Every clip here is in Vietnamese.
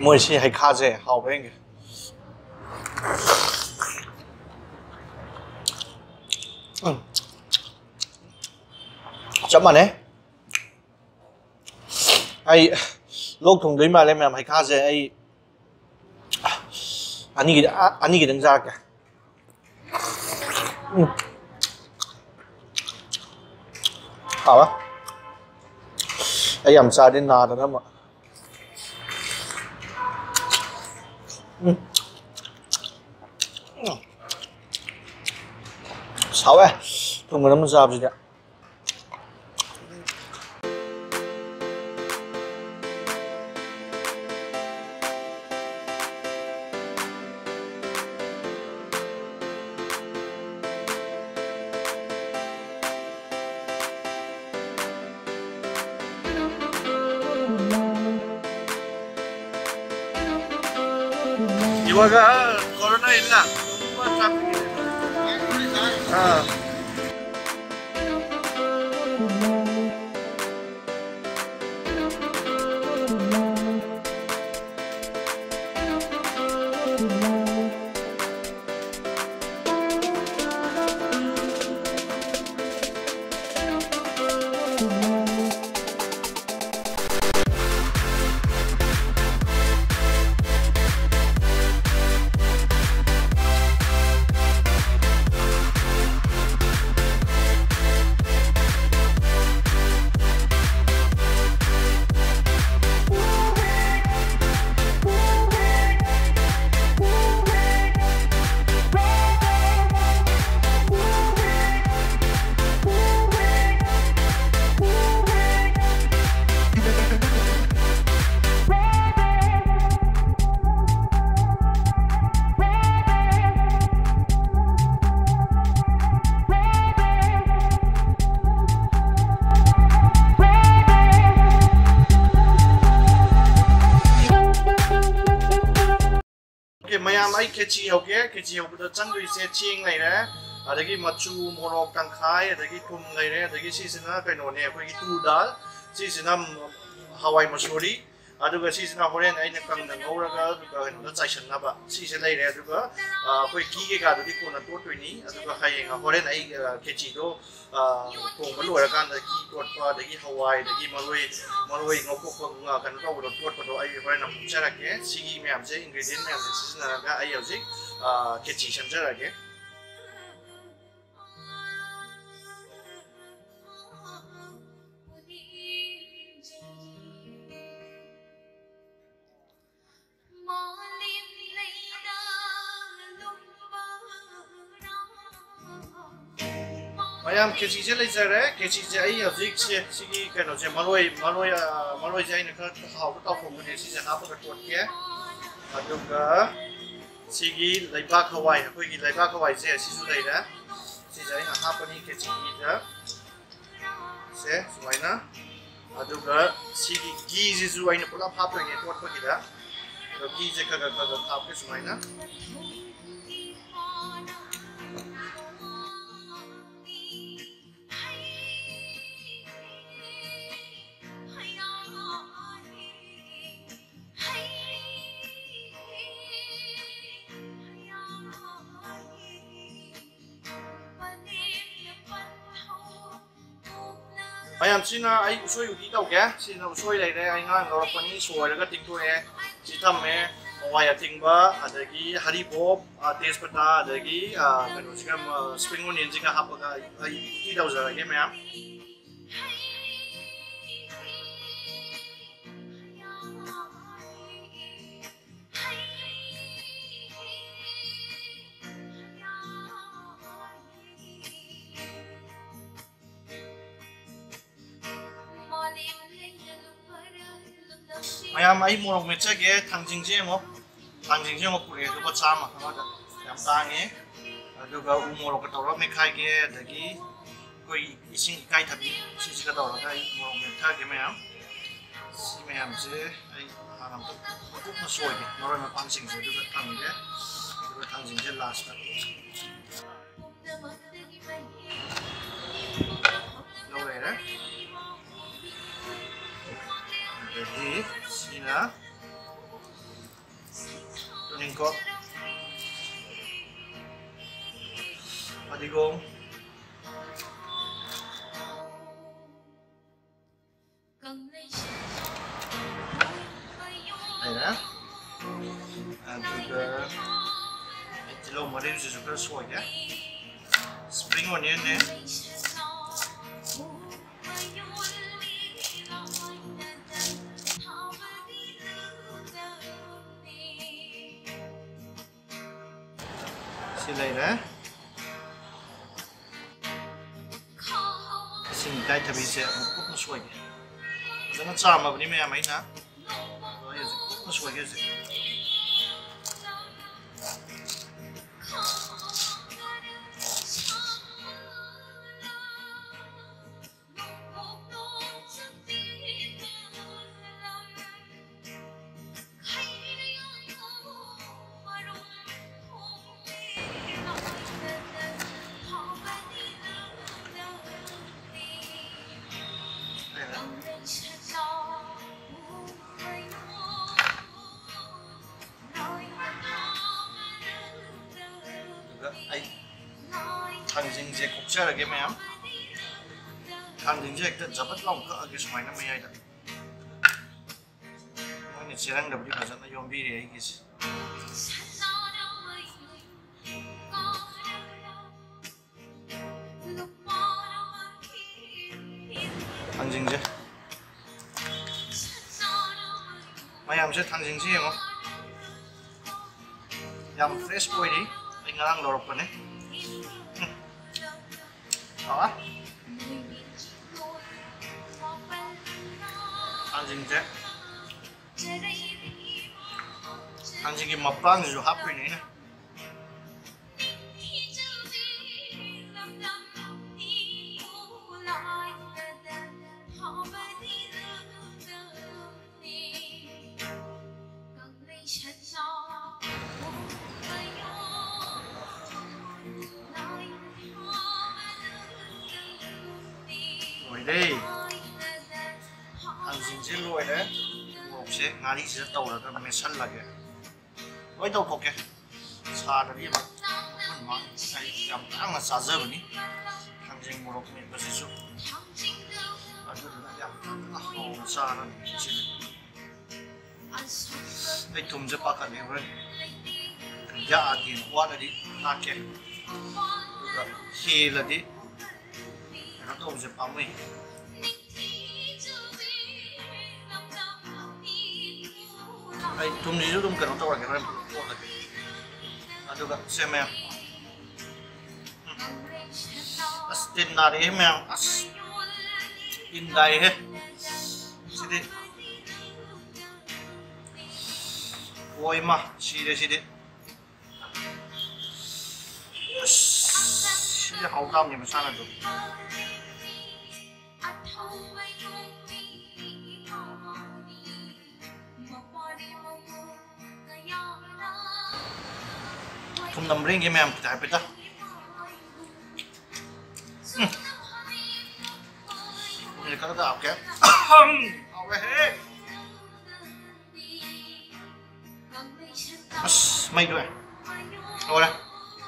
mỗi khi hay khá dễ hào bên kìa chấm mà đấy ai lúc thùng đấy mà lên mà hay khá dễ ai anh gì đứng ra kìa hảo á ai làm sao đến nào đó mà sáu ấy thùng nó ra gì đấy 이ವಾಗ corona ಇಲ್ಲ ತುಂಬಾ ಟ್ರಾಫಿಕ್ ಇದೆ mayam ai kechi hoke kechi hobda changui se ching lai re adagi machu morok tangkhai adagi thum lai re adagi sisina kaino ne khoi tu dal sisina hawai masuri aduga sisina horen aina kangna ngora ga no chaishan na ba sise lai re aduga khoi ki ge ga dudi kona to toini aduga hayeng horen ai kechi do thong ma lora kan da ki tot pa adagi hawai adagi maroi ngopok nga kan to do tot pa do ai horen na puchara ke sigi me amse ingredient me amse sisina ga ai yauji kechi shamjara ke mayam kechi je lai jare kechi je ai yauji se sigi kaino je maroi je ai na ka haw ka to ko ne si je ha pa ka tot ke aduga sigi laibak hawai na koi gi laibak hawai je si su lai da si je na ha pa ni kechi da se sumai na aduga sigi gi je zu ai na pula ha pa ne tot pa gi da gi je ka ha pa sumai na mayam sina ai usoi uti tau ke sina usoi lai re ai ngang lor pani soi raga ting to e si tham me hawai atingba adagi haribop tejpata adagi kano sikam spring onion jinga hapaga ai uti tau jara ke mayam mayam ai morok mecha ge thangjingje mo pure do ba chama hamada yam tangi aduga u morok ka tawra mekhai ge adagi koi ising ikai thabi si ka tawra ga morok metha ge mayam si mayam je ai haram to ko na soi ge noroi ma pangsing je do thang ge do thangjing je last ta lo re ra jadi sina Ningko. Adigong. Đây nè. Juga telur mari juga suai ya. Spring onion nè. Xin này nè. Xin cái thằng bị sẽ một cốc nó suai kìa. Nó chạm mà bên này mấy nè. Rồi giờ cốc nó suai cái gì. Thằng dính dệt cục chơi là cái mẹ em. Thằng dính dệt tận giờ bất lòng cỡ cái số máy nó mới ai đấy. Mỗi ngày chỉ đang đập đi vào dẫn nó yom đi đấy cái gì. Thằng dính dệt. Mày làm sẽ thằng dính dệt không? Làm fresh boy đi. Anh ngang lorop kan eh. Đó. Anjing je. Anjing cái mập răng rồi hấp cái này nè. Đây thằng dính trên lùi đấy một xe ngã đi sẽ tàu là cái mẹ săn là kìa với tàu thuộc kìa xa là đi mà mình mà cái cảm giác là xa dơ vậy thằng dính một mình có gì giúp và tôi đã làm là hồ xa là chỉ cái thùng rất bạc này rồi giá tiền quá là đi nát kìa khi là đi nó tôm rất bóng này ay thùng gì cũng cần tàu là cái này aduh xem em astin nari em as inday he sini oi ma sini hậu cam gì mà sao là được thùng nằm riêng em tại biết đó này có tạo kéo ao cái hết mày rồi rồi đây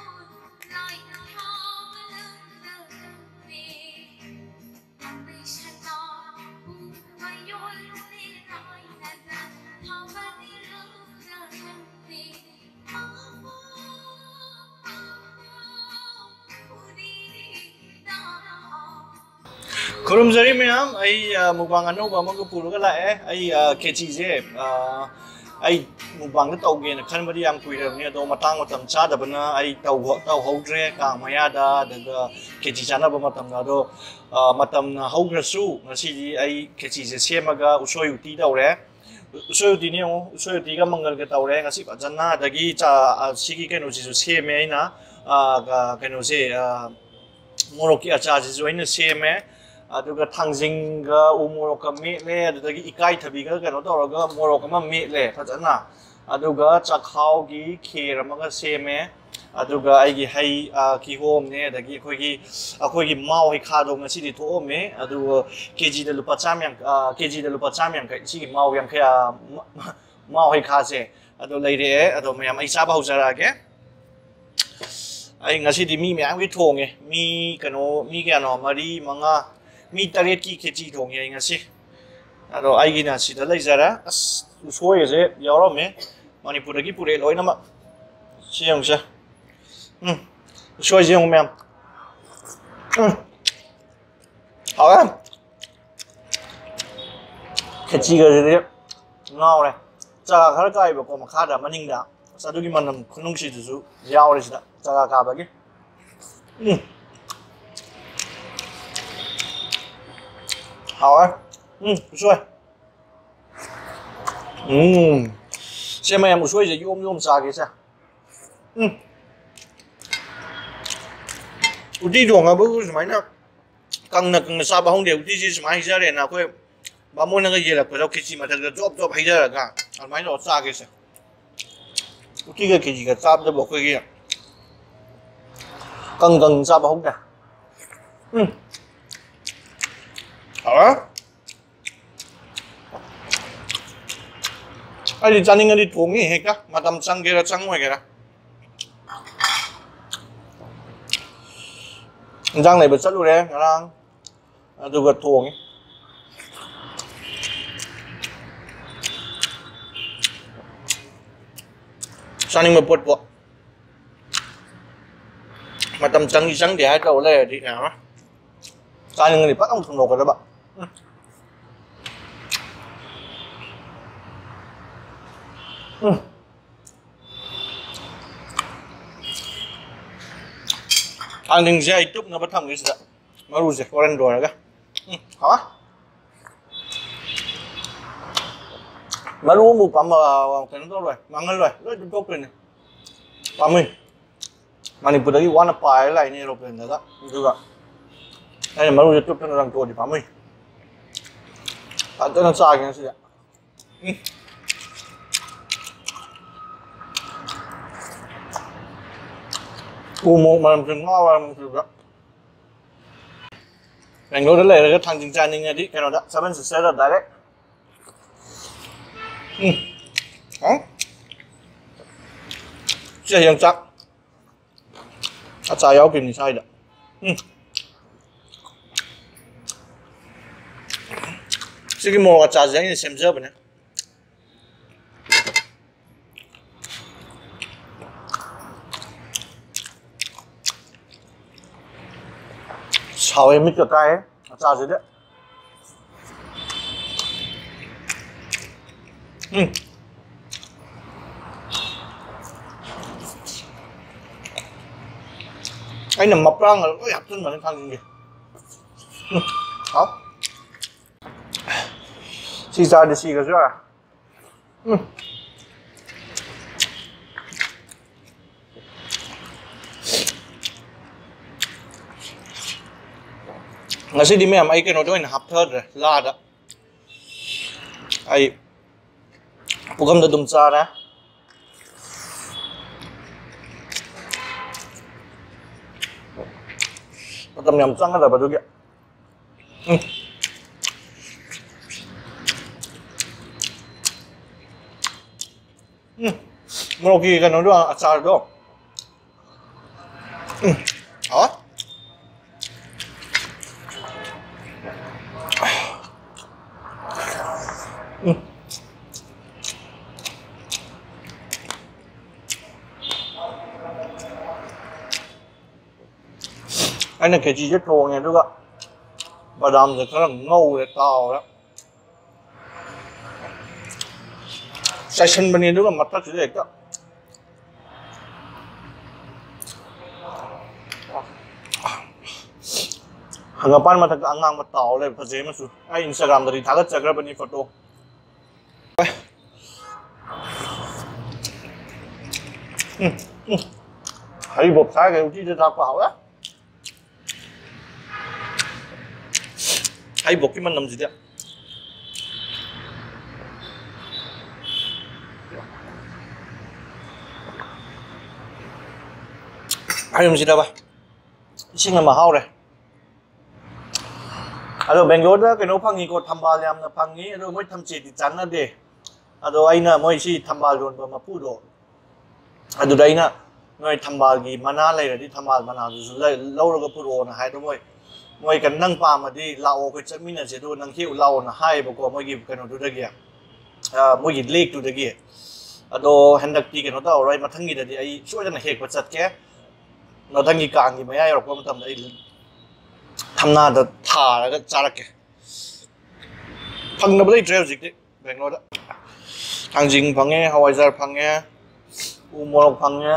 Kurum zari ma'am, ay mukbang ano ba magpupuro ka lae ay kechize ay mukbang na tawag na kan bari ang kuira niya do matang matam cha da bana ay taw hogre ka maya da daga kechi chana ba matam na do matam na hogre su ngasi ay kechize semaga usoy uti daure usoy uti ni usoy uti ka mangal ka daure ngasi ba janna dagi cha sigi keno ji su seme ai na keno se moroki acha ji join seme aduga thangzinga umoroka metle adagi ikai thabiga kano tawraga morok ama metle fajana aduga chakhau gi kher amaga seme aduga aigi hai ki hom ne adagi akhoi gi mau hi kha do ngasi di tho me aduga kg da lupa chamyang kai chi mau yang kha mau hi kha se ado leire ado mayam ai sa ba hosara ke ai ngasi di mi mayam ki thonge mi kano mi kya no mari manga mi taret ki kheti thonge ai ngasi ado ai gi na si da lai zara as usoi je yaro me manipur ki pure loina ma siang sa usoi je mayam hảo lắm cái chi cái gì đấy ngon này 자가 가까이 보고 막 가다 만인다 사두기만 남 군웅시 주수 야오리시다 자가 가봐기 hảo á một xuôi xem em một xuôi rồi ôm xà kìa sao đi đường à bữa máy nào càng sao mà không đều đi gì máy ra để nào quên bà muốn cái gì là phải đâu cái gì mà thật là drop hay ra là cả máy nó xa kìa sao cái gì cái sao cho bộ cái kia càng sao mà không cả hả ai đi chăn đi thùng gì hết á mà tầm trăng kia là trăng ngoài kìa răng này bật sắt luôn đấy răng từ vật thùng ấy sang mà bột bột mà tầm trăng thì hai đầu này thì nào sang thì bắt ông thùng nổ rồi đó bạn anh đừng dây túp nó bắt thằng cái gì đó mà rùi có đen đùa rồi hả mà luôn một phẩm mà cái nó rồi mà ngân rồi rất tốt rồi này bà mình mà mình vừa đấy quan là bài lại này rồi nữa đó được ạ đây là mà rùi túp nó đang tua thì bà mình anh nó sai cái gì ạ một mà làm chừng ngon mà làm chừng đó ngành lối đó là cái thằng chừng trai nên đi cái nào đó sao bên sẽ là đấy đó sẽ hiện chắc trái áo kìm thì sai đó sẽ cái mồi trái giấy này xem dơ vậy nè sao em biết được cái ấy sao gì đấy anh nằm mập ra rồi có hạt trên mà lên thằng gì đó xì ra thì xì cái gì à nasi di mấy ai cái nó cho hấp thớt rồi la đó ai bukan được đúng ra đó tầm nhầm trăng là vào được kìa một cái nó đưa acar đó đó anh này cái gì rất thô nha đúng không ạ và đầm thì nó là ngâu để to đó sai sân bên này đúng không mặt nó chỉ để đó hanggapan mata angang matao le phaje ma su ai Instagram dari thagat chagra bani photo hay bột sai cái uchi ra bảo á hay bột cái mình làm gì đấy hay làm gì đâu ba xin là mà hao này Alo Bangalore cái nấu phăng gì có tham ba làm là phăng gì rồi mới tham chỉ thì chắn là để ado aina moi si thambal ron ba mapu do adu daina noi thambal gi mana lai ra di thambal mana du lai lo ro ga pu ro na hai do moi kan nang pa ma di lao ko chamina je do nang ki lao na hai ba ko moi gi kan du da gi moi gi lek du da gi ado hendak ti kan da rai mathang gi da di ai choi na hek ba chat ke no dang gi kang gi mai ai ro ko ma tam dai thamna da tha ra ga charak ke phang na bai trail jik de Bangalore da thang jing phang nge hawai jar phang nge u morok phang nge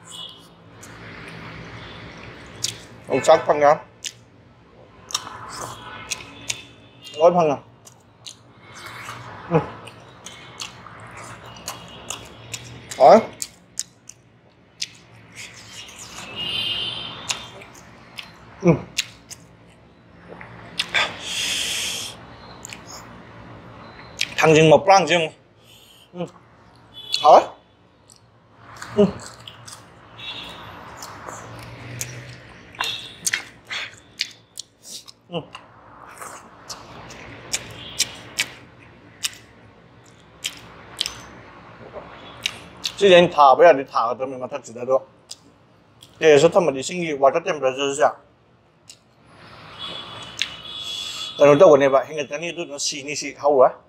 ông sắc phăng nha gói phăng à hỏi thằng chừng một răng chừng hỏi之前塔不要你塔都没嘛，他知道多。这也是他们的生意，我这店不是这样。但是到我那边，现在咱那都能洗你洗好啊。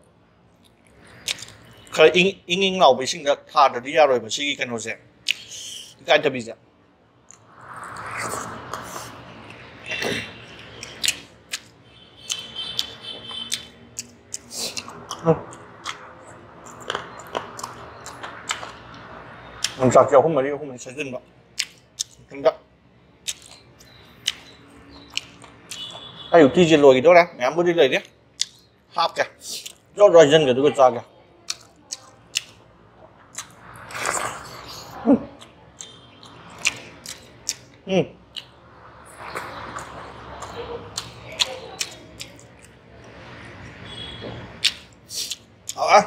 可因老百姓的他的第二类不是一根东西，该特别讲。mình sạc dầu không mà đi không mình sẽ dừng đó chúng ta aiอยู่ที่จะลอยด้วยนะแหมไม่ได้เลยเนี่ยภาพแกยอดรอยเย็นกับตัวจ้าแกเอาอะ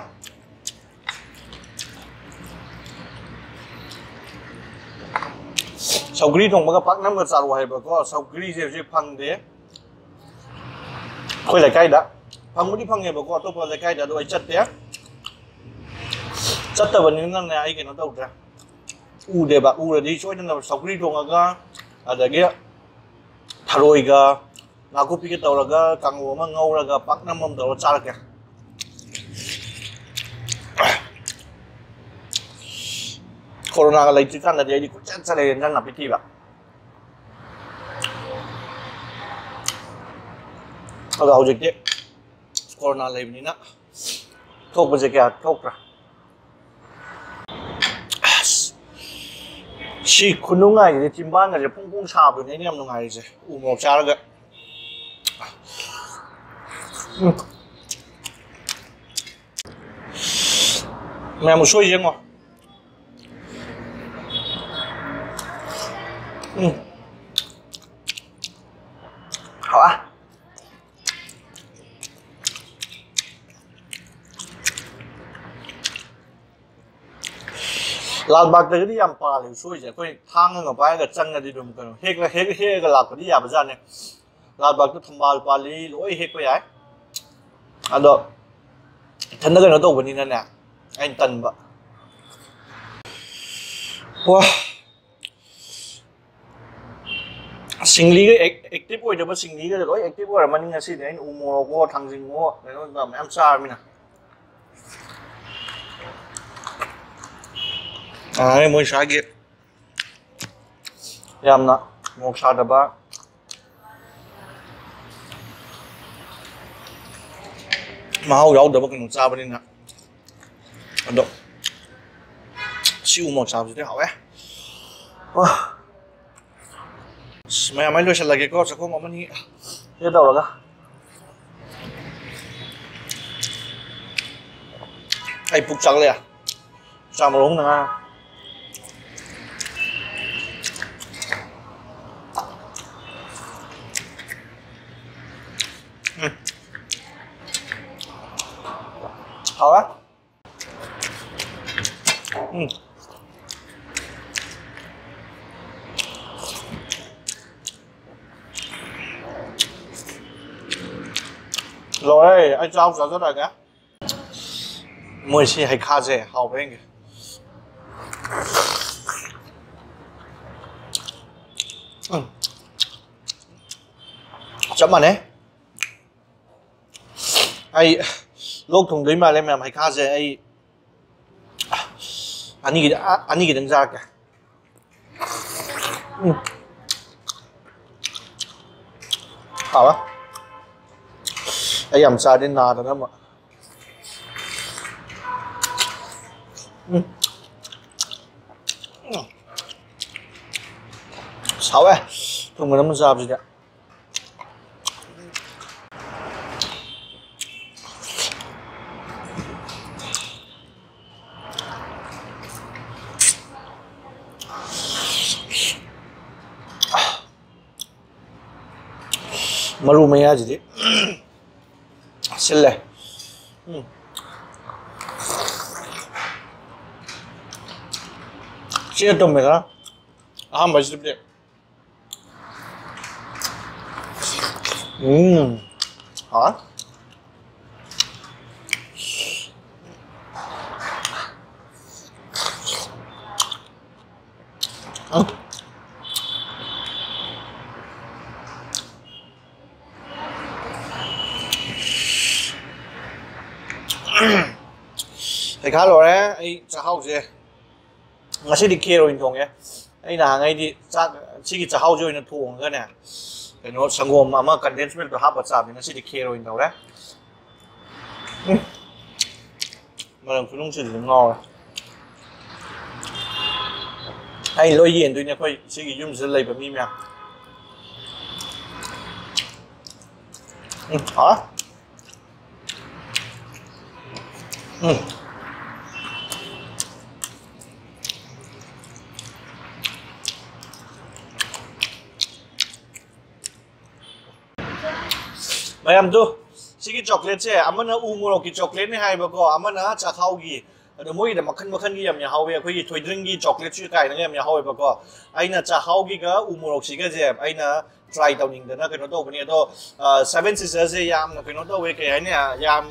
sau khi thùng mà các bác nắm được sao rồi bà có sau khi gì phăng thế khơi lại cây đã phăng muốn đi phăng này bà có tôi lại cây đã đôi chất thế chất tao vẫn những này ai cái nó đâu ra u để bà u là đi chỗ nên là sau khi thùng mà cái để kia thà rồi cái nào cũng biết cái tàu là cái càng ngủ mà ngâu là cái bác nắm mông tàu cha là kìa corona lấy chữ căn là gì đi cũng chắc sẽ lên rằng là cái gì vậy ở đầu dịch đấy corona lấy như nào không bao giờ kia không ra chỉ kun nung ngày thì chim ban là phung phung xào rồi này nung ngày gì một cha đó kìa mẹ một số gì không好啊。Lạt bạc tới đi làm pa liu suy chứ, tôi thang ngọc bài cái chân cái đi đúng cái, hết cái lạt cái đi làm gì này, lạt bạc tôi tham bảo pa li, lỗi hết cái ấy, à đó, thân cái nó đâu bên này nè, anh tần vậy, wow. Sinh lý cái active của nó sinh lý cái lỗi active của mình nghe xin anh umur của thằng gì của nó làm em sao mình à mới sáng kia em nè một sao đó ba mà hậu đâu được cái nó sao bên này nè được siêu một sao thì hậu ấy mày mấy đứa sẽ là cái con sẽ có một mình hết đâu rồi ai phục trắng liền sao mà đúng nè好啊rồi anh cho ông sao rất là nhé mỗi khi hay khá dễ hào bên kìa chấm mà đấy ai lúc thùng đấy mà lên làm hay khá dễ ai anh ấy đánh ra kìa hảo á ai làm sao đến nào đó mà sao vậy thùng nó làm sao gì vậy maru maya jadi sile sini tuh mereka baju dia hả thầy khá rồi đấy, ấy chả hao gì, ngã sĩ đi kia rồi thùng nhé, ấy là ngay đi chỉ chả hao rồi nó thùng cái này, cái nó sang gồm mà condensed milk hấp bát sạp thì ngã sĩ đi kia rồi thùng đấy, mà làm phương sử dụng ngon, ấy lôi yên tôi nhớ coi chỉ cái dùng lấyแบบนี้มั้ยhả mày làm tu, chỉ cái chocolate chứ, amma na umuro cái chocolate này hay bao amma na chả khâu gì, rồi mỗi cái makan gì làm nhà hậu về, cái thôi drink gì chocolate chứ cái này làm nhà hậu về bao ai na chả khâu gì cái umuro chỉ cái gì, ai na try tao nhìn đó cái nó đâu cái này đâu, Seven Sisters ấy yam cái nó đâu về cái này yam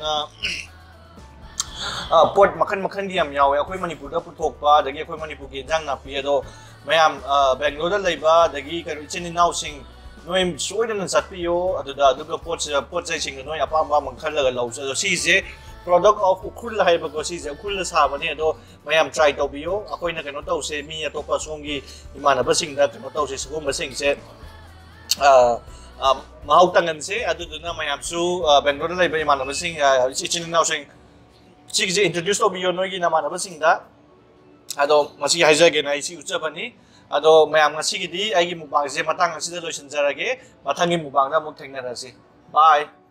port makan gì làm nhà hậu về, cái Manipur đó put thok ba, đấy cái Manipur cái giang nạp về đó, mày làm Bangalore đó lấy ba, đấy cái trên nào sinh noi soidana satpiyo aduga pot chai sing noi apamba mangkhala lo si je product of ukhul hai ba ko si je ukhul sa ba ne do mayam try to biyo akoi na kano to se mi atopa songi imana ba sing da kano to se sugum ba sing se mahau tangan se aduduna mayam su Bangalore lai ba imana ba sing chin now sing si je introduce to biyo noi gi na mana ba sing da ado masi haija ge na isi ucha bani ado mayam ngasi gidi aigi mukbang je matang ngasi da lotion jarage matangi mukbang da muk thengna rasi bye